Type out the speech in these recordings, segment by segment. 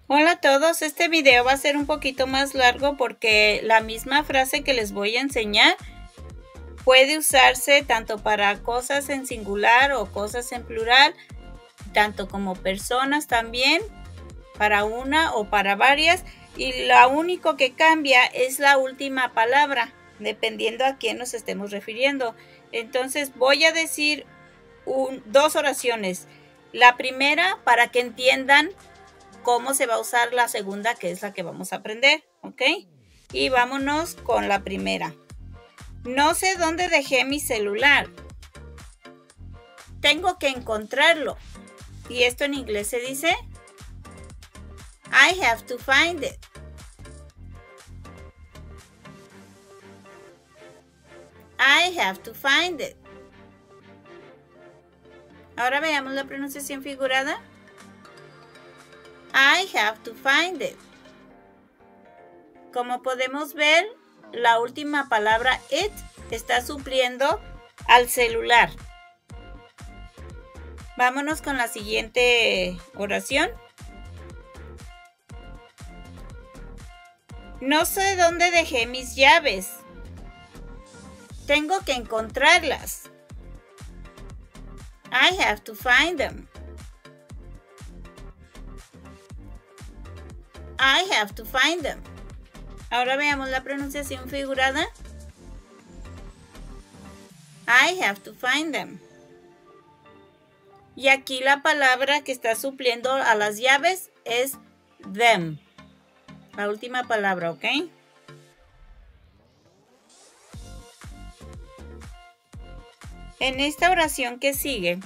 Hola a todos, este video va a ser un poquito más largo porque la misma frase que les voy a enseñar puede usarse tanto para cosas en singular o cosas en plural, tanto como personas también, para una o para varias, y lo único que cambia es la última palabra, dependiendo a quién nos estemos refiriendo. Entonces voy a decir dos oraciones. La primera para que entiendan cómo se va a usar la segunda, que es la que vamos a aprender, ¿ok? Y vámonos con la primera. No sé dónde dejé mi celular. Tengo que encontrarlo. Y esto en inglés se dice I have to find it. I have to find it. Ahora veamos la pronunciación figurada. I have to find it. Como podemos ver, la última palabra it está supliendo al celular. Vámonos con la siguiente oración. No sé dónde dejé mis llaves. Tengo que encontrarlas. I have to find them. I have to find them. Ahora veamos la pronunciación figurada. I have to find them. Y aquí la palabra que está supliendo a las llaves es them. La última palabra, ¿ok? En esta oración que sigue,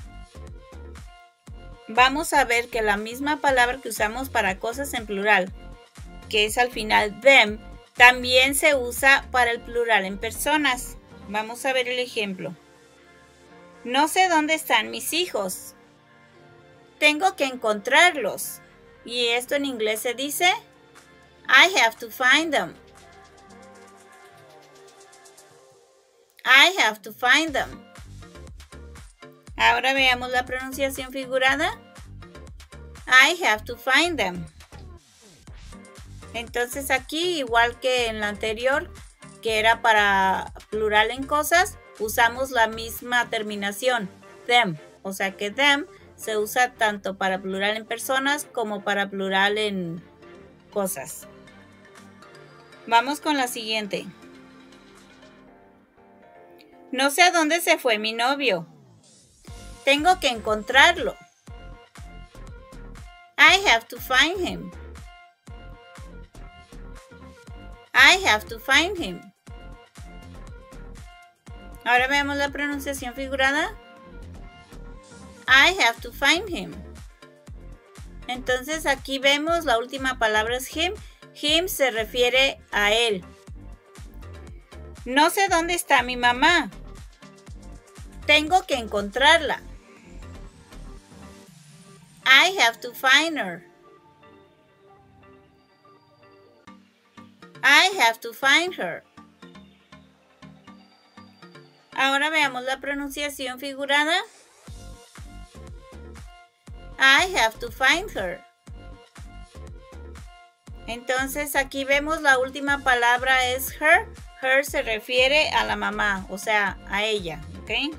vamos a ver que la misma palabra que usamos para cosas en plural, que es al final them, también se usa para el plural en personas. Vamos a ver el ejemplo. No sé dónde están mis hijos. Tengo que encontrarlos. Y esto en inglés se dice I have to find them. I have to find them. Ahora veamos la pronunciación figurada. I have to find them. Entonces aquí, igual que en la anterior, que era para plural en cosas, usamos la misma terminación, them. O sea que them se usa tanto para plural en personas como para plural en cosas. Vamos con la siguiente. No sé a dónde se fue mi novio. Tengo que encontrarlo. I have to find him. I have to find him. Ahora veamos la pronunciación figurada. I have to find him. Entonces aquí vemos la última palabra es him. Him se refiere a él. No sé dónde está mi mamá. Tengo que encontrarla. I have to find her. I have to find her. Ahora veamos la pronunciación figurada. I have to find her. Entonces aquí vemos la última palabra es her. Her se refiere a la mamá, o sea, a ella, ¿ok?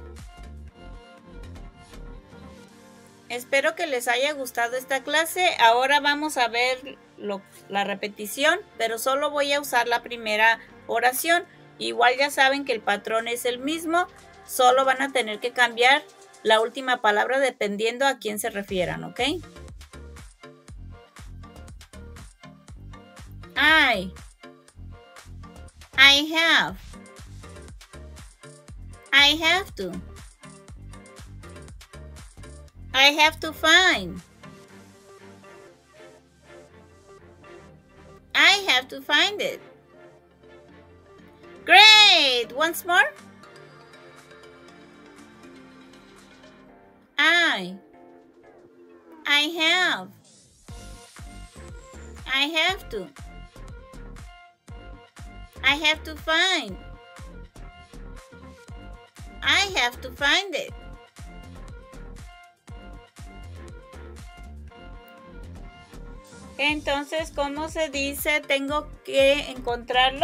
Espero que les haya gustado esta clase. Ahora vamos a ver la repetición, pero solo voy a usar la primera oración. Igual ya saben que el patrón es el mismo, solo van a tener que cambiar la última palabra dependiendo a quién se refieran, ¿ok? I have. I have to. I have to find. I have to find it. Great! Once more. I have. I have to. I have to find. I have to find it. Entonces, ¿cómo se dice tengo que encontrarlo?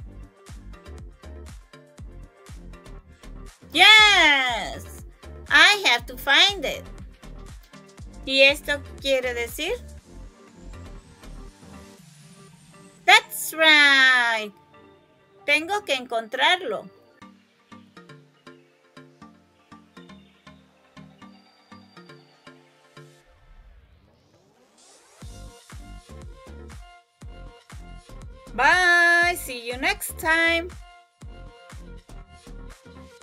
Yes, I have to find it. ¿Y esto quiere decir? That's right. Tengo que encontrarlo. Bye. See you next time.